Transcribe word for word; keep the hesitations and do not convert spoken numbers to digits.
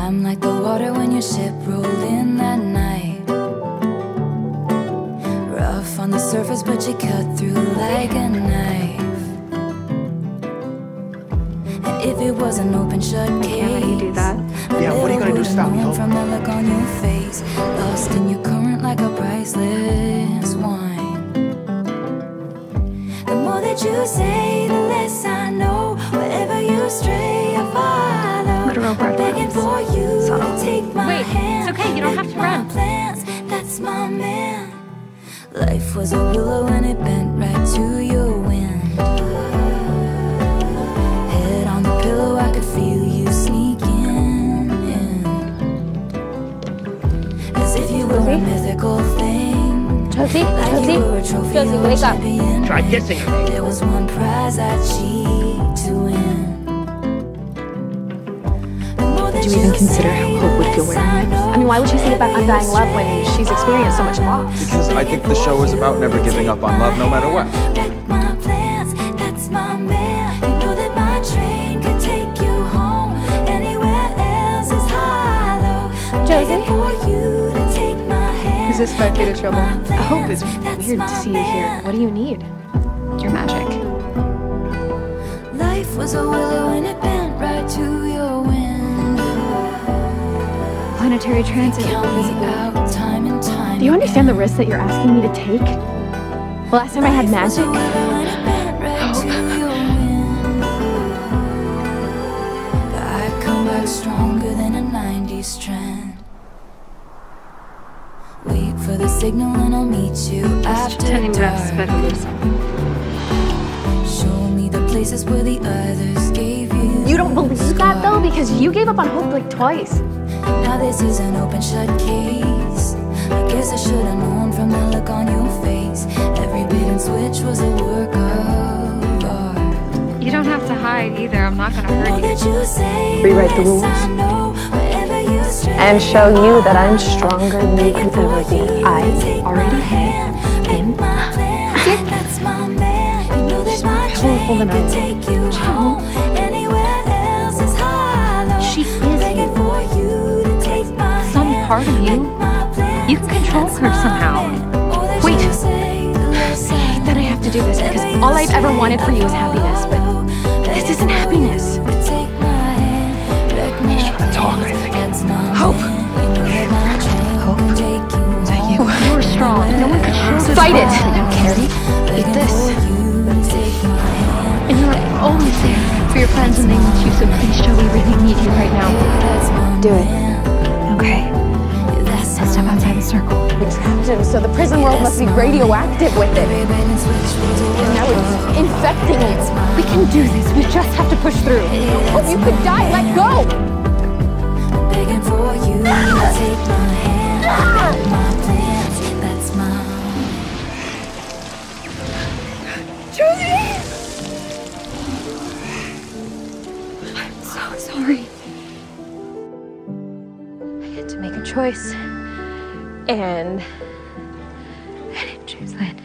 I'm like the water when your ship rolled in that night. Rough on the surface, but you cut through like a knife. And if it was an open shut case, can't let you do that. Yeah, what are you gonna do? Stop me, Hope. From the look on your face, lost in your current like a priceless wine. The more that you say, the less I know. Wherever you stray, I follow. Literal bread Begging for you Subtle. to take my Wait, hand. it's okay, you don't have to run. Plans, that's my man. Life was a willow and it bent right to your wind. Head on the pillow, I could feel you sneaking in, as if you were a mythical thing. Josie, Like Josie, you were a trophy Josie, or wake up. champion. Try kissing her. There was one prize I'd cheat to win. Did you even consider how Hope would feel wearing it? I mean, why would she sing about undying love when she's experienced so much loss? Because I think the show is about never giving up on love no matter what. My plans, that's my man. You know that my train could take you home. Anywhere else is hollow. Josie? For you to take my hand. Is this five feet of trouble? Hope, it's weird to see you here. What do you need? Your magic. Life was a willow and it bent right to your wind. Planetary transit. Out time and time. Do you understand the risk that you're asking me to take? The last time I had magic? I come back stronger than a nineties trend. Wait for the signal and I'll meet you after dark. Show me the places where the others gave you. You don't believe that though? Because you gave up on Hope like twice. Now this is an open shut case. I guess I should have known from the look on your face. Every bait and switch was a work of art. You don't have to hide either. I'm not gonna hurt you. Rewrite the rules. And show you that I'm stronger than you can ever be. I already have him. Holding on. She is you. Some part of you. You can control her somehow. Wait. I hate that I have to do this because all I've ever wanted for you is happiness, but this isn't happiness. She's trying to talk, I think. Hope. Hope. Is that you? You're strong. No one can show this. Fight it! Now, Carrie, Eat this. and you're always there for your friends when they need you, so please, Joe, we really need you right now. Do it. Okay. Now step outside the circle. Exception, so the prison world must be radioactive with it. And now it's infecting you. We can do this. We just have to push through. Hope you could die. Let go! Begging for you to take my hand. My plans, that's my. Josie! I'm so sorry. I had to make a choice. And I didn't choose that.